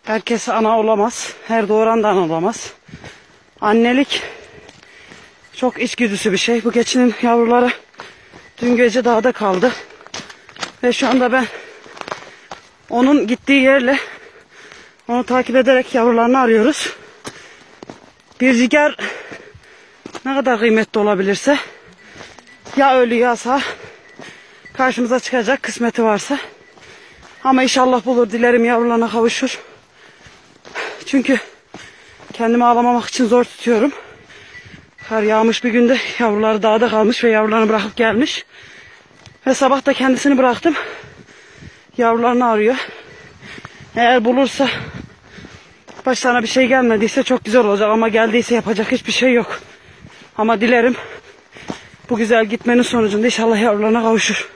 Herkes ana olamaz. Her doğuran da ana olamaz. Annelik çok içgüdüsü bir şey. Bu keçinin yavruları dün gece dağda kaldı. Ve şu anda ben onun gittiği yerle onu takip ederek yavrularını arıyoruz. Bir ciğer ne kadar kıymetli olabilirse ya ölü ya sağ karşımıza çıkacak kısmeti varsa. Ama inşallah bulur, dilerim yavrularına kavuşur. Çünkü kendimi ağlamamak için zor tutuyorum. Kar yağmış bir günde yavruları dağda kalmış ve yavrularını bırakıp gelmiş. Ve sabah da kendisini bıraktım. Yavrularını arıyor. Eğer bulursa, başlarına bir şey gelmediyse çok güzel olacak ama geldiyse yapacak hiçbir şey yok. Ama dilerim bu güzel gitmenin sonucunda inşallah yavrularına kavuşur.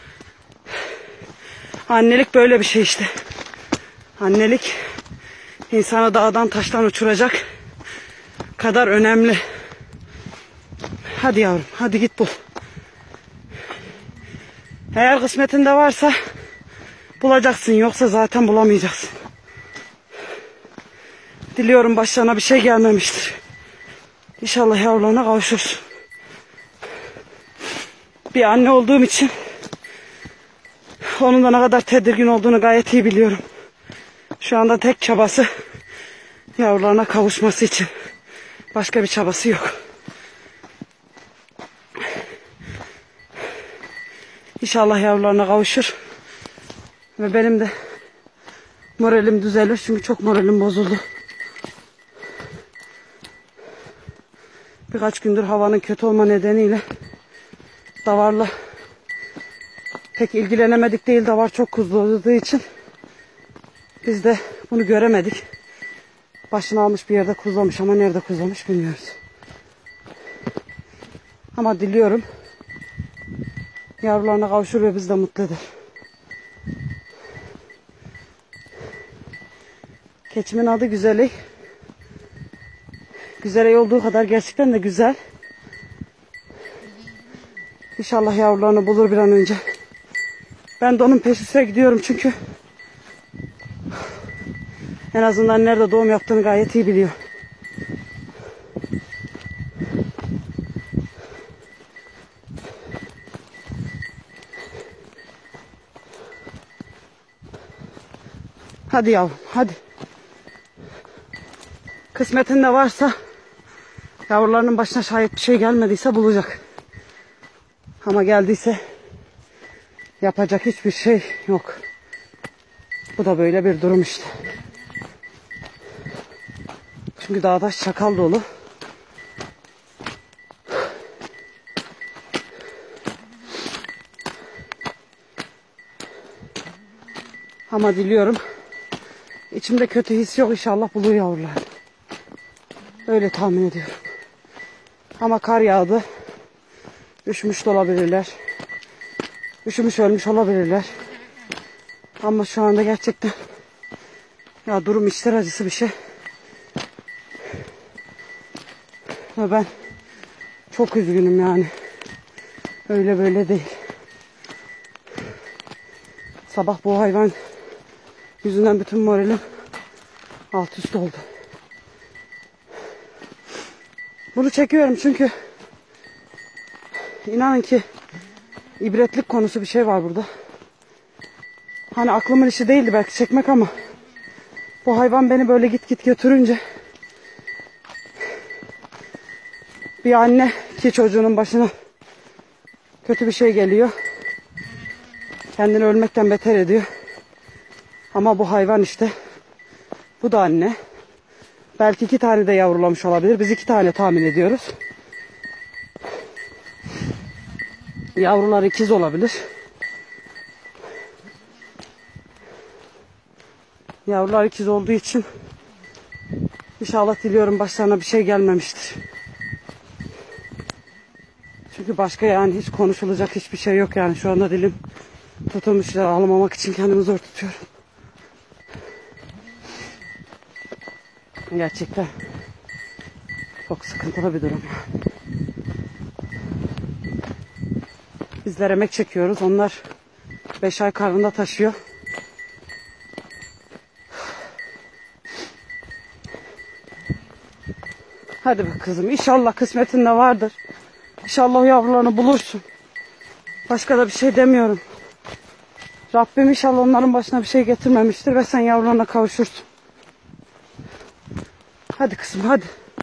Annelik böyle bir şey işte. Annelik insanı dağdan taştan uçuracak kadar önemli. Hadi yavrum, hadi git bul. Eğer kısmetinde varsa bulacaksın, yoksa zaten bulamayacaksın. Diliyorum başlarına bir şey gelmemiştir. İnşallah yavrularına kavuşursun. Bir anne olduğum için onun da ne kadar tedirgin olduğunu gayet iyi biliyorum. Şu anda tek çabası yavrularına kavuşması için. Başka bir çabası yok. İnşallah yavrularına kavuşur. Ve benim de moralim düzelir. Çünkü çok moralim bozuldu. Birkaç gündür havanın kötü olma nedeniyle davarla pek ilgilenemedik değil. Davar çok kuzlu olduğu için biz de bunu göremedik. Başını almış bir yerde kuzlamış ama nerede kuzlamış bilmiyoruz. Ama diliyorum yavrularına kavuşur ve biz de mutlu eder. Keçimin adı Güzeley. Güzeley olduğu kadar gerçekten de güzel. İnşallah yavrularını bulur bir an önce. Ben de onun peşine gidiyorum çünkü en azından nerede doğum yaptığını gayet iyi biliyor. Hadi yavrum, hadi. Kısmetinde varsa, yavrularının başına şayet bir şey gelmediyse bulacak. Ama geldiyse yapacak hiçbir şey yok. Bu da böyle bir durum işte. Çünkü dağda çakal dolu. Ama diliyorum, içimde kötü his yok, inşallah bulur yavrular. Öyle tahmin ediyorum. Ama kar yağdı. Üşümüş de olabilirler. Üşümüş ölmüş olabilirler. Ama şu anda gerçekten ya durum içler acısı bir şey. Ve ben çok üzgünüm yani. Öyle böyle değil. Sabah bu hayvan yüzünden bütün moralim alt üst oldu. Bunu çekiyorum çünkü inanın ki ibretlik konusu bir şey var burada. Hani aklımın işi değildi belki çekmek ama bu hayvan beni böyle git git götürünce bir anne ki çocuğunun başına kötü bir şey geliyor. Kendini ölmekten beter ediyor. Ama bu hayvan işte, bu da anne. Belki 2 tane de yavrulamış olabilir. Biz 2 tane tahmin ediyoruz. Yavrular ikiz olabilir. Yavrular ikiz olduğu için inşallah diliyorum başlarına bir şey gelmemiştir. Çünkü başka yani hiç konuşulacak hiçbir şey yok yani. Şu anda dilim tutulmuş, ağlamamak için kendimi zor tutuyorum. Gerçekten çok sıkıntılı bir durum. Bizler emek çekiyoruz. Onlar 5 ay karnında taşıyor. Hadi be kızım. İnşallah kısmetinde vardır. İnşallah o yavrularını bulursun. Başka da bir şey demiyorum. Rabbim inşallah onların başına bir şey getirmemiştir ve sen yavrularına kavuşursun. Hadi kızım hadi.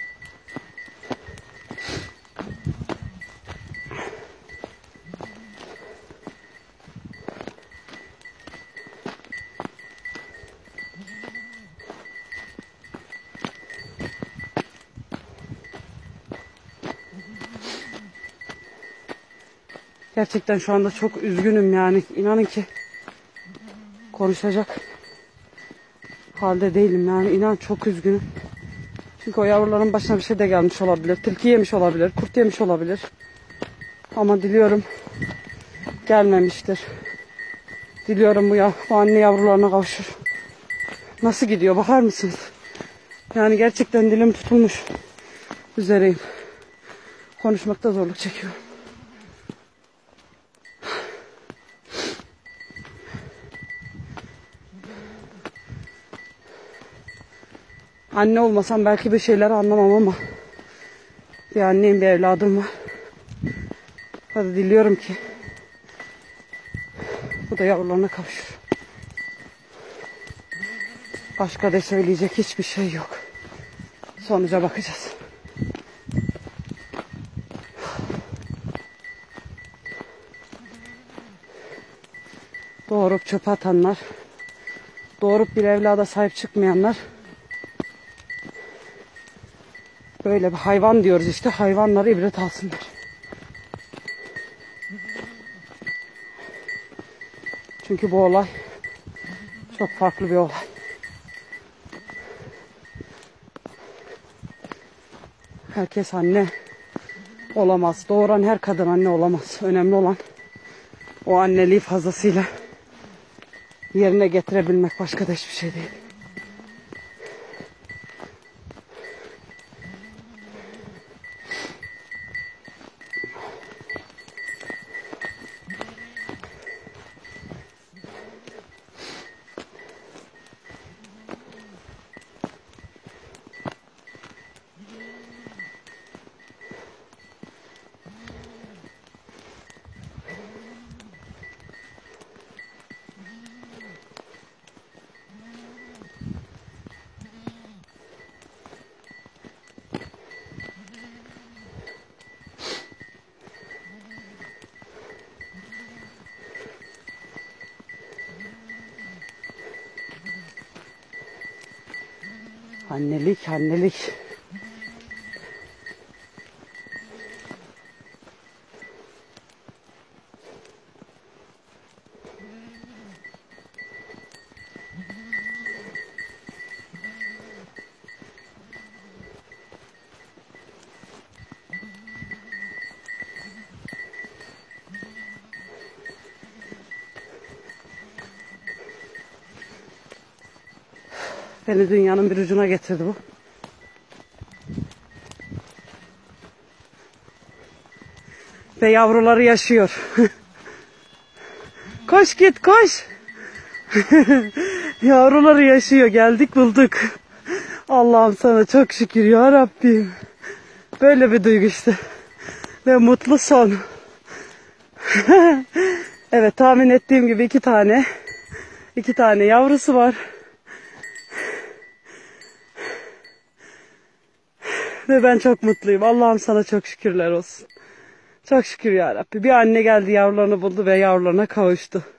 Gerçekten şu anda çok üzgünüm yani. İnanın ki konuşacak halde değilim yani. İnan çok üzgünüm. Çünkü o yavruların başına bir şey de gelmiş olabilir. Tilki yemiş olabilir, kurt yemiş olabilir. Ama diliyorum gelmemiştir. Diliyorum bu anne yavrularına kavuşur. Nasıl gidiyor bakar mısınız? Yani gerçekten dilim tutulmuş üzereyim. Konuşmakta zorluk çekiyorum. Anne olmasam belki bir şeyler anlamam ama bir anneyim, bir evladım var. Hadi diliyorum ki bu da yavrularına kavuşur. Başka da söyleyecek hiçbir şey yok. Sonuca bakacağız. Doğurup çöpe atanlar, doğurup bir evlada sahip çıkmayanlar, böyle bir hayvan diyoruz işte, hayvanları ibret alsınlar. Çünkü bu olay çok farklı bir olay. Herkes anne olamaz. Doğuran her kadın anne olamaz. Önemli olan o anneliği fazlasıyla yerine getirebilmek, başka da hiçbir şey değil. Annelik, annelik. Beni dünyanın bir ucuna getirdi bu. Ve yavruları yaşıyor. Koş git koş. Yavruları yaşıyor. Geldik bulduk. Allah'ım sana çok şükür ya Rabbim. Böyle bir duygu işte. Ve mutlu son. Evet, tahmin ettiğim gibi iki tane yavrusu var. Ve ben çok mutluyum. Allah'ım sana çok şükürler olsun. Çok şükür ya Rabbi. Bir anne geldi, yavrularını buldu ve yavrularına kavuştu.